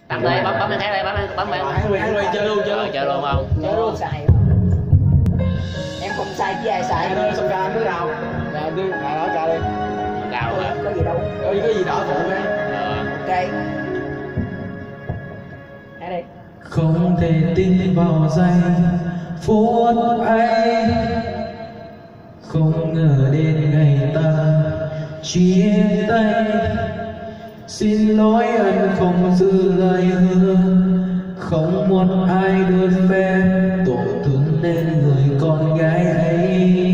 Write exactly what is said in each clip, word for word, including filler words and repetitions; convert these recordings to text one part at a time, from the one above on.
Bấm đây, bấm bấm cái khác đây, bấm bấm bấm. Ăn đi, ăn đi, chơi luôn, chơi luôn. Chơi luôn không? Chơi luôn. Xài. Em không sai với ai sai. Đây, xong ca nó nào. Nào đi, nào đó ca đi. Cao hả? Có gì đâu. Có cái gì đỏ phụ đây. Ok. Hãy đi. Không thể tin vào giây phút ấy, không ngờ đến ngày ta chia tay. Xin lỗi anh không giữ lời hứa, không muốn ai đơn phe tổn thương đến người con gái ấy.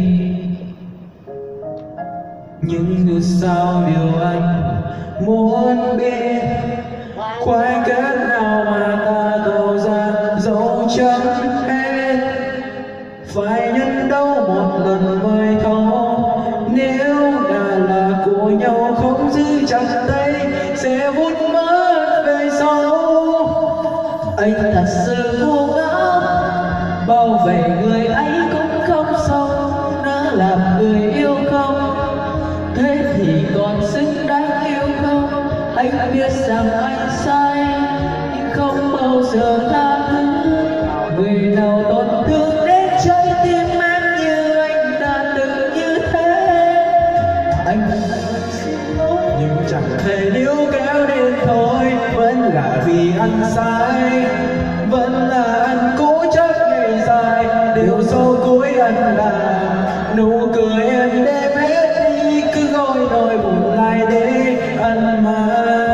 Nhưng như sao điều anh muốn biết, khoảnh khắc nào mà ta tạo ra dấu chấm hết, phải nhân đâu một lần mới thấu. Nếu đã là của nhau không giữ chặt tay, sẽ vút mất về sau. Anh thật sự vô ngã, bảo vệ người ấy cũng không xong, đã làm người yêu không, thế thì còn xứng đáng yêu không? Anh biết rằng anh sai, nhưng không bao giờ tha thứ. Người nào tổn thương đến trái tim em như anh đã từng như thế. Anh xin lỗi nhưng chẳng thể níu kéo đến thôi. Vẫn là vì anh sai, vẫn là anh cố chấp ngày dài. Điều sau cuối anh làm nụ cười em đem hết đi, cứ gọi nỗi buồn lại để anh mang.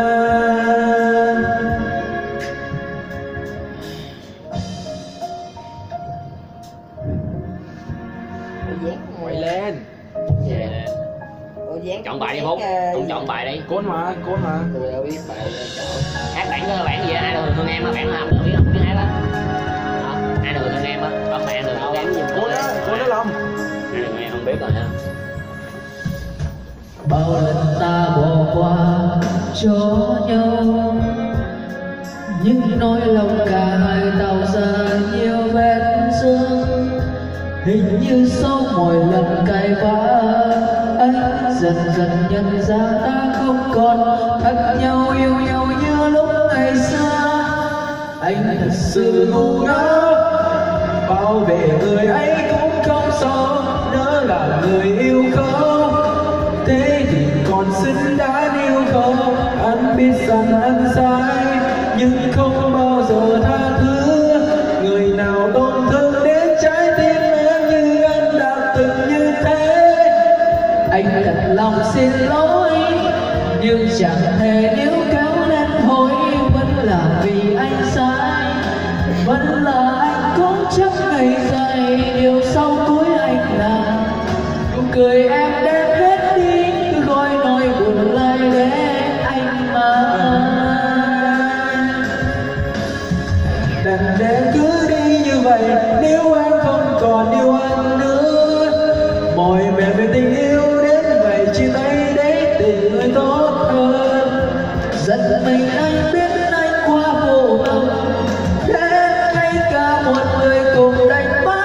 Quay lên. Yeah. Chọn bài đi Phúc, không chọn bài đi. Côn mà, côn mà. Tôi đâu biết bài chọn. Hát bản cơ bản gì ai được thương em á, bản làm được biết không biết hát á. Ai được thương em á, bấm bạn được thương em gì. Côn đó, côn đó lòng. Ai được thương em không biết rồi ha. Bao lần ta bỏ qua cho nhau, nhưng nỗi lòng cả hai tạo ra nhiều vết thương. Hình như sau mỗi lần cãi vã, anh dần dần nhận ra ta không còn thân nhau yêu nhau như lúc ngày xưa. Anh thật sự ngu ngốc, bảo vệ người ấy cũng không sao, nữa là người yêu không, thế thì còn xứng đáng yêu không? Anh biết rằng anh sai, nhưng không bao giờ tha thứ. Người nào tổn thương đến trái tim em như anh đã từng như thế. Anh thật lòng xin lỗi, nhưng chẳng thể níu kéo lên thôi. Vẫn là vì anh sai, vẫn là anh cố chấp ngày dài. Điều sau cuối anh làm nụ cười em đem hết đi, cứ gọi nỗi buồn lại để anh mang. Đành để cứ đi như vậy, nếu em không còn yêu anh nữa. Mọi vẻ về tình yêu đến vậy, chia tay để tìm người tốt hơn. Giận mình anh biết anh quá vô tâm, thế hay cả một người cùng đánh bá.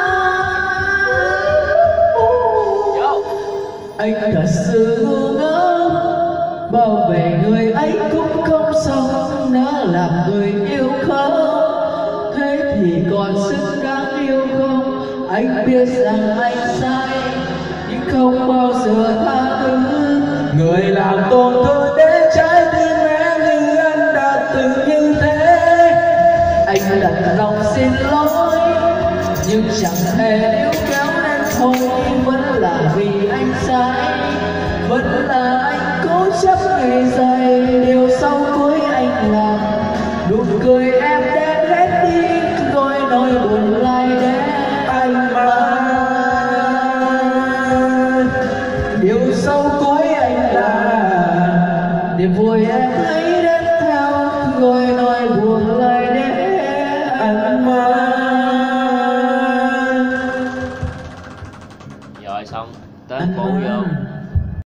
Anh thật sự ngu ngốc, bảo vệ người ấy cũng không xong, đã làm người yêu không, thế thì còn xứng đáng yêu không? Anh biết rằng anh sai, nhưng không bao giờ tha thứ. Người làm tổn thương đến trái tim em như anh đã từng như thế. Anh thật lòng xin lỗi, nhưng chẳng thể níu kéo nên thôi. Vẫn là vì anh sai, vẫn là anh cố chấp ngày dài. Điều sau cuối anh làm